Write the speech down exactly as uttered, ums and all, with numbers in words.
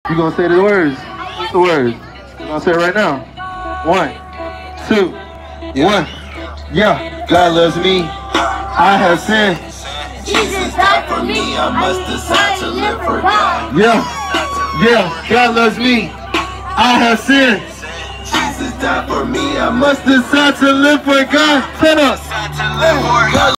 You gonna say the words? What's the words? You gonna say it right now? One, two, yeah. one. Yeah, God loves me. I have sinned. Jesus died for me. I must decide to live for God. Yeah, yeah, God loves me. I have sinned. Jesus died for me. I must decide to live for God. Turn up.